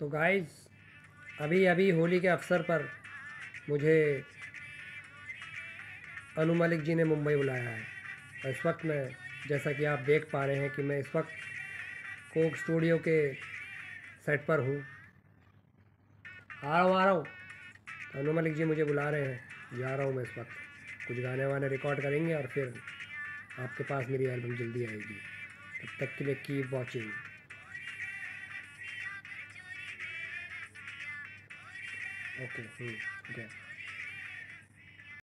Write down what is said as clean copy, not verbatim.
तो गाइस, अभी अभी होली के अवसर पर मुझे अनु मलिक जी ने मुंबई बुलाया है। और इस वक्त मैं, जैसा कि आप देख पा रहे हैं कि मैं इस वक्त कोक स्टूडियो के सेट पर हूँ। आ रहा हूँ। तो अनु मलिक जी मुझे बुला रहे हैं, जा रहा हूँ मैं इस वक्त। कुछ गाने वाने रिकॉर्ड करेंगे और फिर आपके पास मेरी एल्बम जल्दी आएगी। तब तक के लिए कीप वॉचिंग। ओके। ओके।